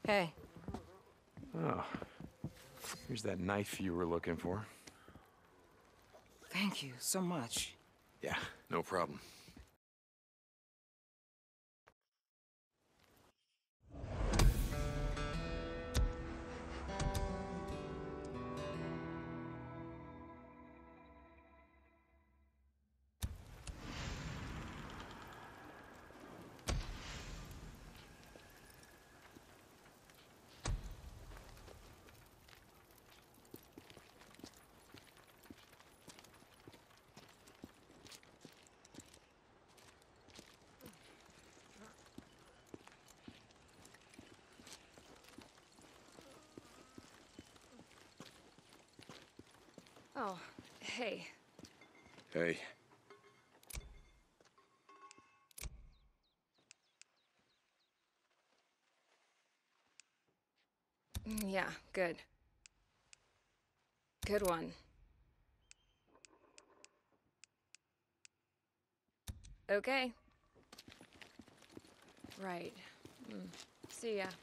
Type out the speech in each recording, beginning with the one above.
Hey. Oh. Here's that knife you were looking for. Thank you so much. Yeah, no problem. Oh, hey. Hey. Yeah, good. Good one. Okay. Right. See ya.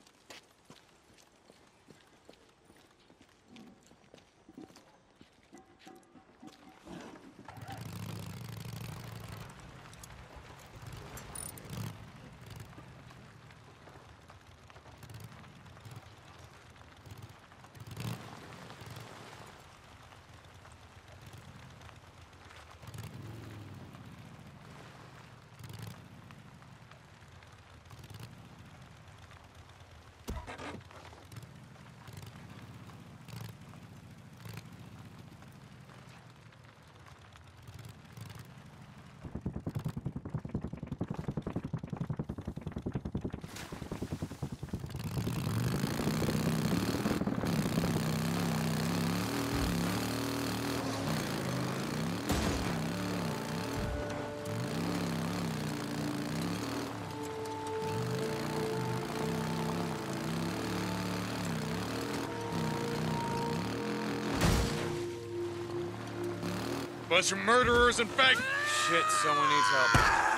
Bunch of murderers and bang. Shit, someone needs help.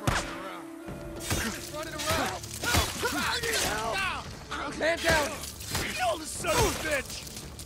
Man down! Kill the son of a bitch!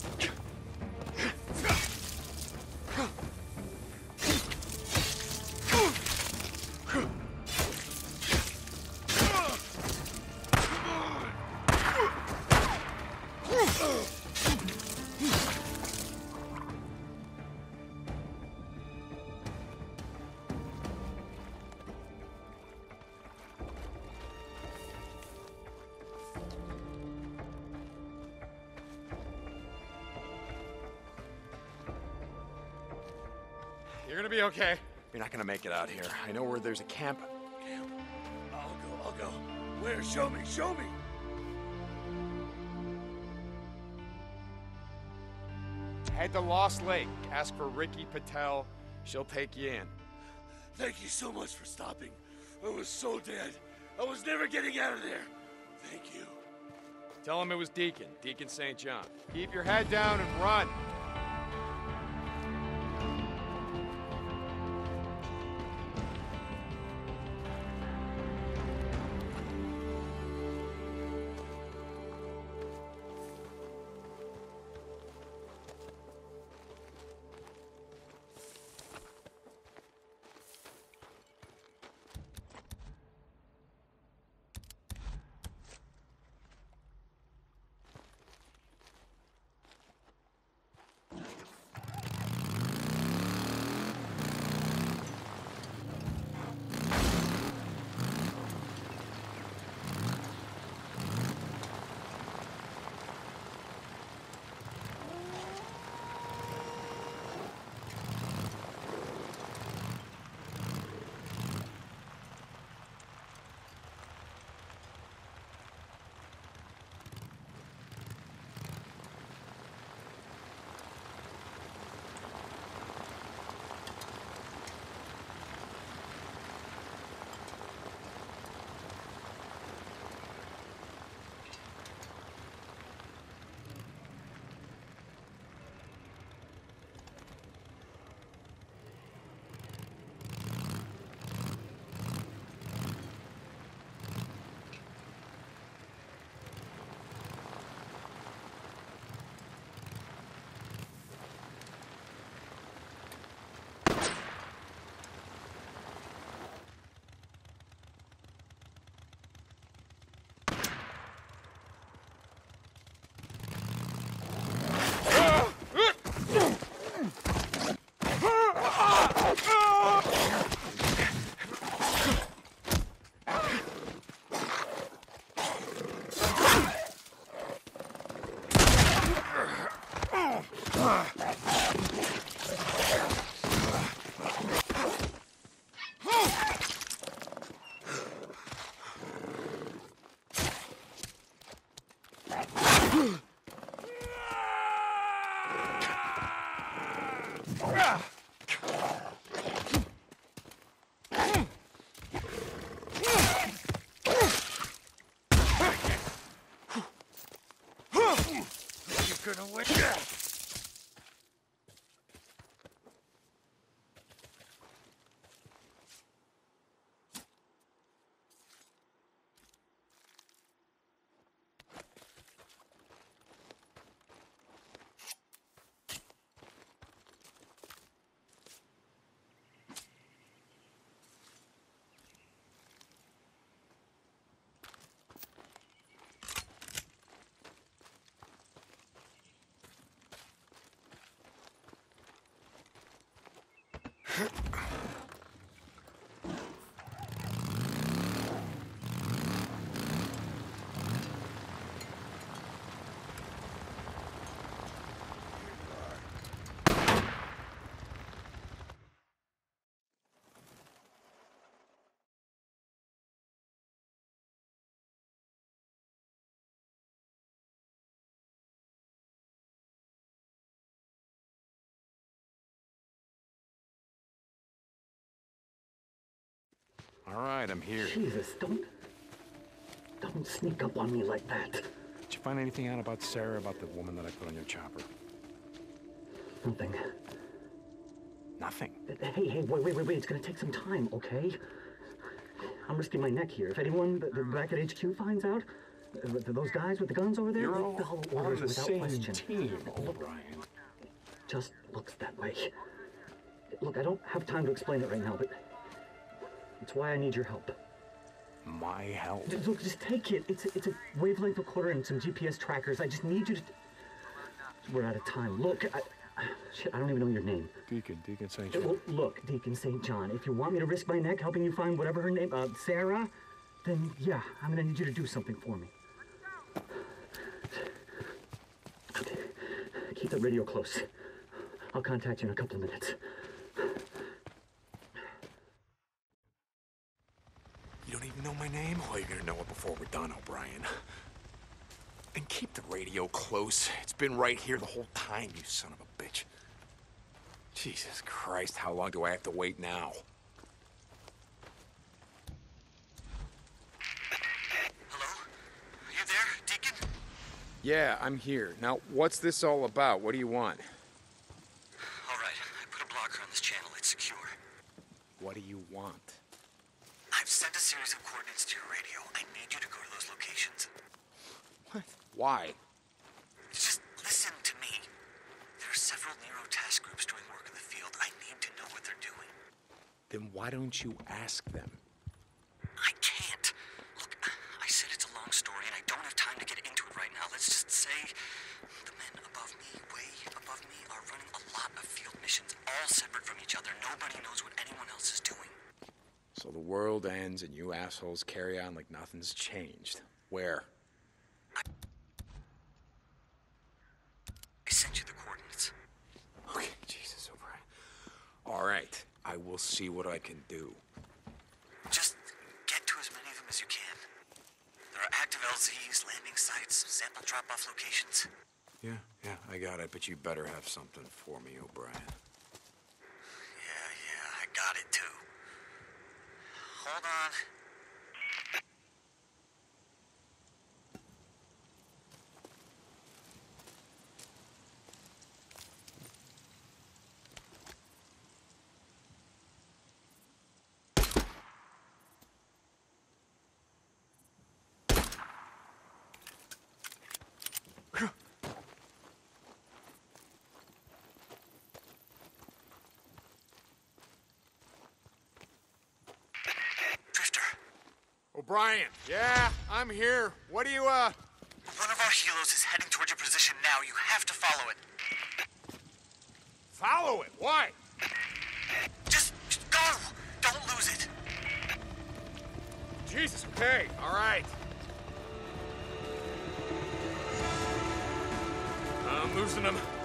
You're gonna be okay. You're not gonna make it out here. I know where there's a camp. I'll go. Where? Show me, show me! Head to Lost Lake. Ask for Ricky Patel. She'll take you in. Thank you so much for stopping. I was so dead. I was never getting out of there. Thank you. Tell him it was Deacon St. John. Keep your head down and run. Gonna win. All right, I'm here. Jesus, don't sneak up on me like that. Did you find anything out about Sarah, about the woman that I put on your chopper? Nothing. Nothing? Hey, wait. It's gonna take some time, okay? I'm risking my neck here. If anyone back at HQ finds out, those guys with the guns over there, You're all they'll on orders the without same question. team, O'Brien. Just looks that way. Look, I don't have time to explain it right now, but it's why I need your help. My help? Look, just take it. It's a wavelength recorder and some GPS trackers. I just need you to... We're out of time. Look, shit, I don't even know your name. Deacon St. John. Look, Deacon St. John, if you want me to risk my neck helping you find whatever her name, Sarah, then yeah, I'm gonna need you to do something for me. Okay. Keep the radio close. I'll contact you in a couple of minutes. You don't even know my name? Well, you're gonna know it before we're done, O'Brien. And keep the radio close. It's been right here the whole time, you son of a bitch. Jesus Christ, how long do I have to wait now? Hello? Are you there, Deacon? Yeah, I'm here. Now, what's this all about? What do you want? All right, I put a blocker on this channel. It's secure. What do you want? I've sent a series of coordinates to your radio. I need you to go to those locations. What? Why? Just listen to me. There are several Nero task groups doing work in the field. I need to know what they're doing. Then why don't you ask them? I can't. Look, I said it's a long story, and I don't have time to get into it right now. Let's just say the men above me, way above me, are running a lot of field missions, all separate from each other. Nobody knows what anyone else is doing. So the world ends and you assholes carry on like nothing's changed. Where? I sent you the coordinates. Okay, Jesus, O'Brien. All right, I will see what I can do. Just get to as many of them as you can. There are active LZs, landing sites, sample drop-off locations. Yeah, I got it, but you better have something for me, O'Brien. Yeah, I got it too. Hold on. O'Brien, yeah, I'm here. What do you, One of our helos is heading towards your position now. You have to follow it. Follow it? Why? Just go! Don't lose it. Jesus, okay, all right. I'm losing him.